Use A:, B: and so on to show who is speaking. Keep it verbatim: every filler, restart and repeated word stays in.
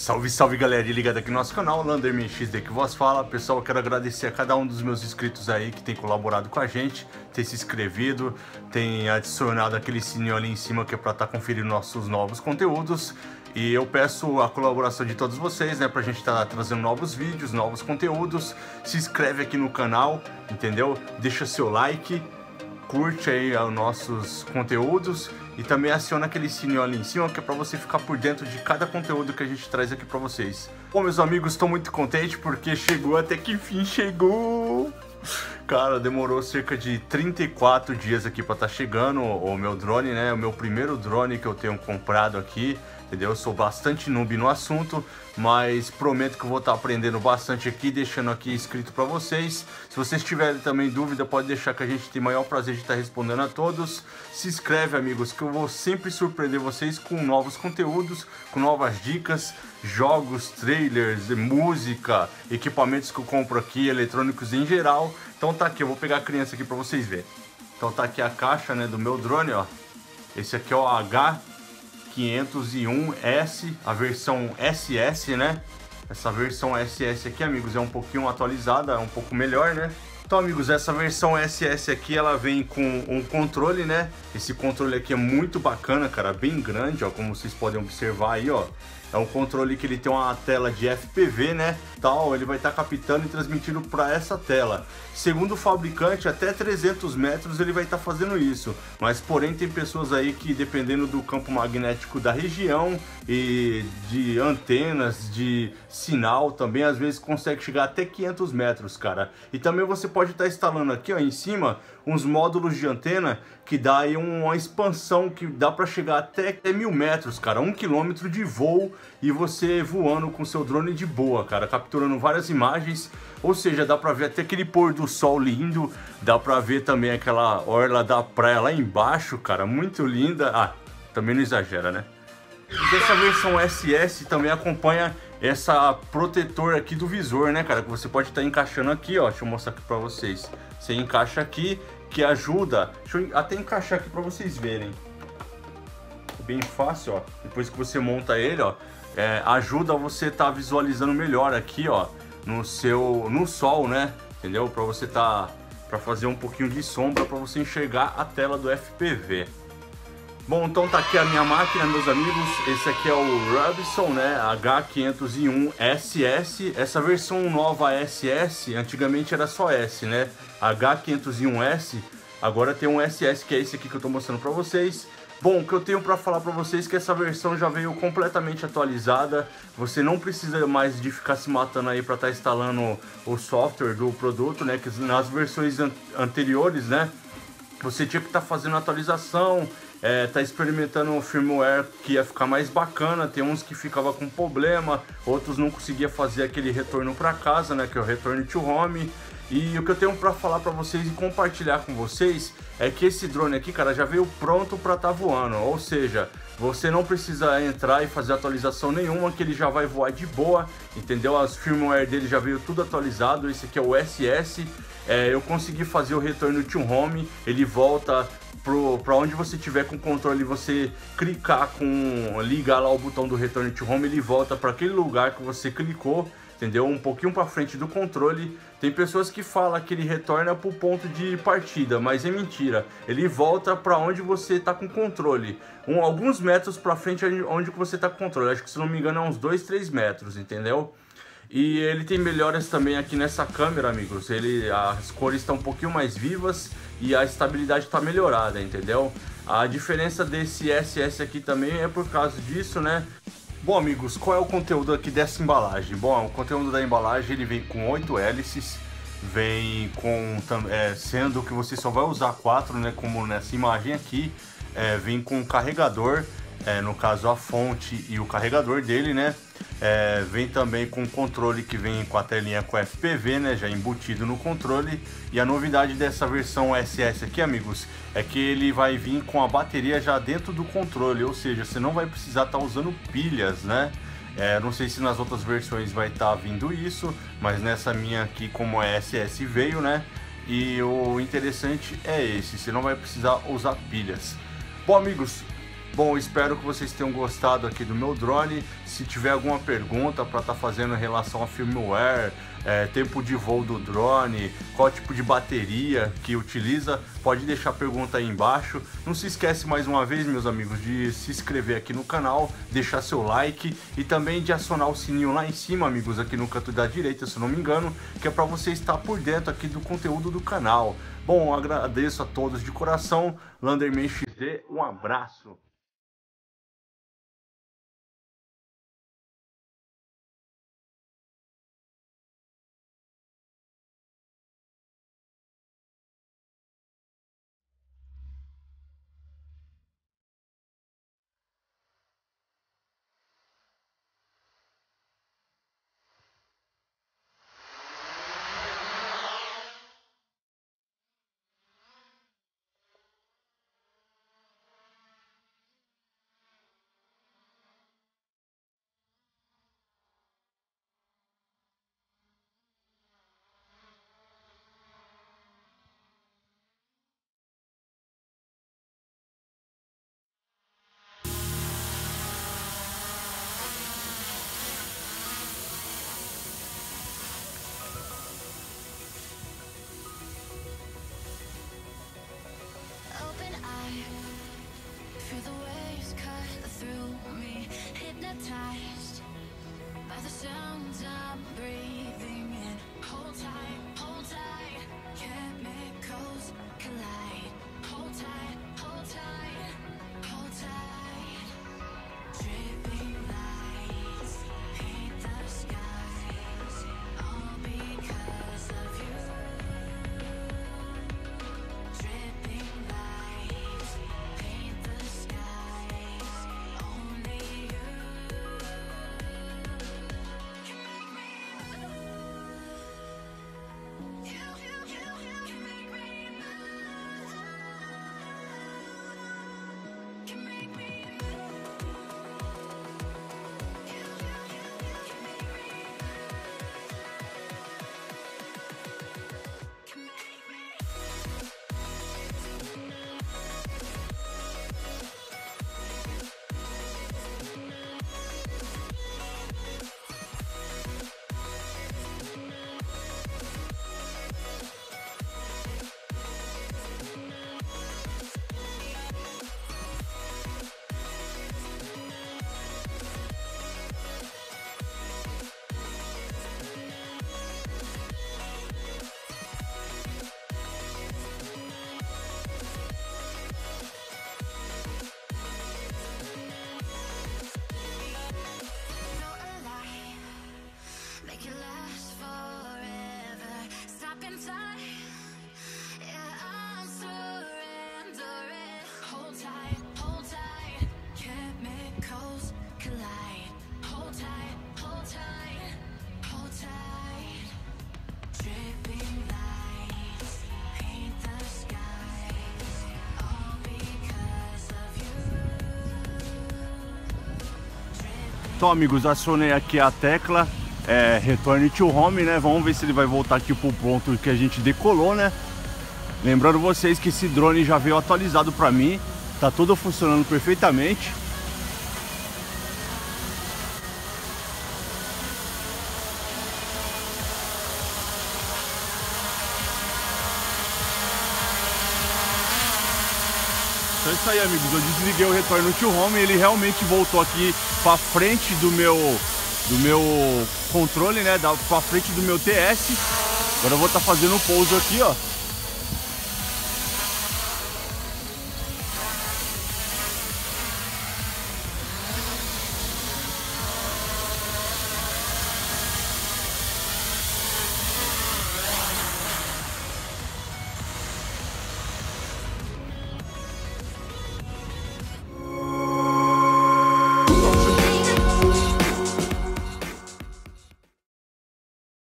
A: Salve, salve galera, ligado aqui no nosso canal, LandermanXD que vos fala. Pessoal, eu quero agradecer a cada um dos meus inscritos aí que tem colaborado com a gente, tem se inscrevido, tem adicionado aquele sininho ali em cima que é para estar tá conferindo nossos novos conteúdos. E eu peço a colaboração de todos vocês, né, pra gente estar tá trazendo novos vídeos, novos conteúdos. Se inscreve aqui no canal, entendeu? Deixa seu like, curte aí os nossos conteúdos e também aciona aquele sininho ali em cima que é para você ficar por dentro de cada conteúdo que a gente traz aqui para vocês. Bom, meus amigos, estou muito contente porque chegou, até que enfim chegou. Cara, demorou cerca de trinta e quatro dias aqui para estar tá chegando o meu drone, né? O meu primeiro drone que eu tenho comprado aqui, entendeu? Eu sou bastante noob no assunto, mas prometo que eu vou estar tá aprendendo bastante aqui, deixando aqui escrito para vocês. Se vocês tiverem também dúvida, pode deixar que a gente tem o maior prazer de estar tá respondendo a todos. Se inscreve, amigos, que eu vou sempre surpreender vocês com novos conteúdos, com novas dicas, jogos, trailers, música, equipamentos que eu compro aqui, eletrônicos em geral. Então tá aqui, eu vou pegar a criança aqui para vocês verem. Então tá aqui a caixa, né, do meu drone, ó. Esse aqui é o H quinhentos e um S, a versão S S, né? Essa versão S S aqui, amigos, é um pouquinho atualizada, é um pouco melhor, né? Então, amigos, essa versão S S aqui, ela vem com um controle, né? Esse controle aqui é muito bacana, cara, bem grande, ó, como vocês podem observar aí, ó. É um controle que ele tem uma tela de F P V, né? Tal, ele vai estar tá captando e transmitindo para essa tela. Segundo o fabricante, até trezentos metros ele vai estar tá fazendo isso. Mas, porém, tem pessoas aí que, dependendo do campo magnético da região e de antenas, de sinal, também às vezes consegue chegar até quinhentos metros, cara. E também você pode estar tá instalando aqui, ó, em cima, uns módulos de antena que dá aí uma expansão que dá para chegar até mil metros, cara, um quilômetro de voo e você voando com seu drone de boa, cara, capturando várias imagens, ou seja, dá para ver até aquele pôr do sol lindo, dá para ver também aquela orla da praia lá embaixo, cara, muito linda. Ah, também não exagera, né? E dessa versão S S também acompanha essa protetor aqui do visor, né, cara, que você pode estar encaixando aqui, ó, deixa eu mostrar aqui para vocês. Você encaixa aqui, que ajuda, deixa eu até encaixar aqui para vocês verem. É bem fácil, ó. Depois que você monta ele, ó, é, ajuda você estar tá visualizando melhor aqui, ó, no seu, no sol, né? Entendeu? Para você tá, para fazer um pouquinho de sombra, para você enxergar a tela do F P V. Bom, então tá aqui a minha máquina, meus amigos. Esse aqui é o Robinson, né? H quinhentos e um S S. Essa versão nova S S, antigamente era só S, né? H quinhentos e um S, agora tem um S S, que é esse aqui que eu tô mostrando pra vocês. Bom, o que eu tenho para falar para vocês é que essa versão já veio completamente atualizada. Você não precisa mais de ficar se matando aí para estar tá instalando o software do produto, né? Que nas versões an anteriores, né? Você tinha que estar tá fazendo atualização, é, tá experimentando o firmware que ia ficar mais bacana. Tem uns que ficava com problema, outros não conseguia fazer aquele retorno para casa, né? Que é o return to home. E o que eu tenho para falar para vocês e compartilhar com vocês é que esse drone aqui, cara, já veio pronto para estar tá voando. Ou seja, você não precisa entrar e fazer atualização nenhuma, que ele já vai voar de boa, entendeu? As firmware dele já veio tudo atualizado. Esse aqui é o S S. É, eu consegui fazer o retorno to home, ele volta para onde você tiver com o controle, você clicar com, ligar lá o botão do return to home, ele volta para aquele lugar que você clicou, entendeu? Um pouquinho para frente do controle. Tem pessoas que falam que ele retorna para o ponto de partida, mas é mentira. Ele volta para onde você está com o controle, um, alguns metros para frente onde você está com o controle. Acho que, se não me engano, é uns dois, três metros, entendeu? E ele tem melhoras também aqui nessa câmera, amigos. Ele, as cores estão um pouquinho mais vivas e a estabilidade está melhorada, entendeu? A diferença desse S S aqui também é por causa disso, né? Bom, amigos, qual é o conteúdo aqui dessa embalagem? Bom, o conteúdo da embalagem, ele vem com oito hélices, vem com, é, sendo que você só vai usar quatro, né, como nessa imagem aqui, é, vem com um carregador, é, no caso a fonte e o carregador dele, né? É, vem também com o controle, que vem com a telinha com F P V, né, já embutido no controle. E a novidade dessa versão S S aqui, amigos, é que ele vai vir com a bateria já dentro do controle, ou seja, você não vai precisar estar tá usando pilhas, né? É, não sei se nas outras versões vai estar tá vindo isso, mas nessa minha aqui, como é S S, veio, né? E o interessante é esse, você não vai precisar usar pilhas. Bom, amigos, Bom, espero que vocês tenham gostado aqui do meu drone. Se tiver alguma pergunta para estar tá fazendo em relação a firmware, é, tempo de voo do drone, qual tipo de bateria que utiliza, pode deixar a pergunta aí embaixo. Não se esquece mais uma vez, meus amigos, de se inscrever aqui no canal, deixar seu like e também de acionar o sininho lá em cima, amigos, aqui no canto da direita, se eu não me engano, que é para você estar por dentro aqui do conteúdo do canal. Bom, agradeço a todos de coração. Landerman X D, um abraço.
B: Feel the waves cut through me, hypnotized by the sounds I'm breathing in. Hold tight, hold tight, chemicals collide. Hold tight, hold tight, hold tight. Dripping lights paint the skies, all because of you. Dripping lights paint the skies, only you can make me. You, you, you, you can make me move. Can make me move. You, you, you, you can make me move. Can make me. You're alive, make it last forever. Stop inside, yeah, I'm surrendering. Hold tight, hold tight, chemicals collide. Hold tight, hold tight, hold tight. Dripping lights paint the skies, all because of you.
A: Então, amigos, acionei aqui a tecla é, Return to Home, né? Vamos ver se ele vai voltar aqui pro ponto que a gente decolou, né? Lembrando vocês que esse drone já veio atualizado para mim, tá tudo funcionando perfeitamente. Então é isso aí, amigos, eu desliguei o Return to Home e ele realmente voltou aqui para frente do meu do meu controle, né, para frente do meu T S. Agora eu vou estar fazendo o pouso aqui, ó.